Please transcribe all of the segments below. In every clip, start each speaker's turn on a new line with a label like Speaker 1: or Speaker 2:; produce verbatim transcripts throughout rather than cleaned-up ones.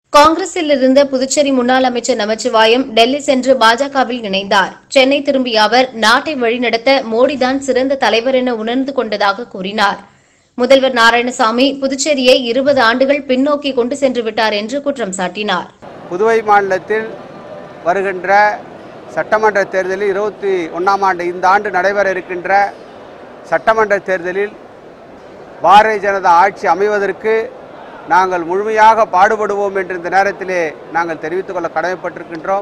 Speaker 1: காங்கிரஸில் இருந்த புதுச்சேரி முன்னாள் அமைச்சர் நமச்சிவாயம் டெல்லி சென்று பாஜகவில் இணைந்தார். சென்னை திரும்பிய அவர் நாட்டை வழிநடத்த மோடிதான் சிறந்த தலைவர் என உணர்ந்து கொண்டதாக கூறினார். முதல்வர் நாராயணசாமி புதுச்சேரியை இருபது ஆண்டுகள் பின்னோக்கி கொண்டு சென்று விட்டார் என்று குற்றம் சாட்டினார்.
Speaker 2: புதுவை மாநிலத்தில் வருகின்ற சட்டமன்ற தேர்தலில் இருபத்தி ஒன்றாம் ஆண்டு இந்த ஆண்டு நடைபெற இருக்கின்ற சட்டமன்ற தேர்தலில் பாரதிய ஜனதா ஆட்சி அமைவதற்கு நாங்கள் முழுமையாக பாடுபடுவோம் என்று இந்த நேரத்திலே நாங்கள் தெரிவித்துக் கொள்ள கடமைப்பட்டிருக்கின்றோம்.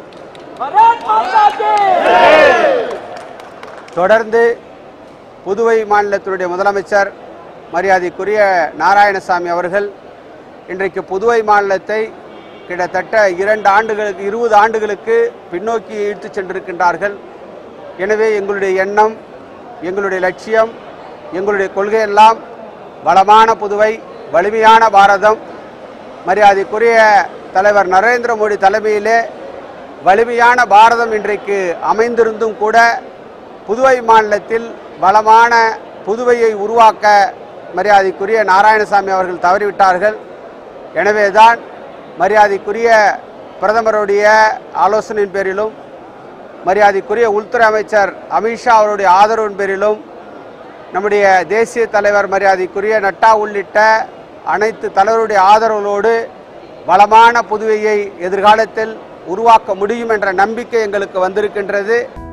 Speaker 2: தொடர்ந்து புதுவை மாநிலத்தினுடைய முதலமைச்சர் மரியாதைக்குரிய நாராயணசாமி அவர்கள் இன்றைக்கு புதுவை மாநிலத்தை கிட்டத்தட்ட இரண்டு ஆண்டுகளுக்கு இருபது ஆண்டுகளுக்கு பின்னோக்கி இழுத்து சென்றிருக்கின்றார்கள். எனவே எங்களுடைய எண்ணம், எங்களுடைய லட்சியம், எங்களுடைய கொள்கையெல்லாம் வளமான புதுவை, வலிமையான பாரதம். மரியாதைக்குரிய தலைவர் நரேந்திர மோடி தலைமையிலே வலிமையான பாரதம் இன்றைக்கு அமைந்திருந்தும் கூட புதுவை மாநிலத்தில் வளமான புதுவையை உருவாக்க மரியாதைக்குரிய நாராயணசாமி அவர்கள் தவறிவிட்டார்கள். எனவேதான் மரியாதைக்குரிய பிரதமருடைய ஆலோசனையின் பேரிலும் மரியாதைக்குரிய உள்துறை அமைச்சர் அமித்ஷா அவருடைய ஆதரவின் பேரிலும் நம்முடைய தேசிய தலைவர் மரியாதைக்குரிய நட்டா உள்ளிட்ட அனைத்து தலைவருடைய ஆதரவோடு வளமான புதுவையை எதிர்காலத்தில் உருவாக்க முடியும் என்ற நம்பிக்கை எங்களுக்கு வந்திருக்கின்றது.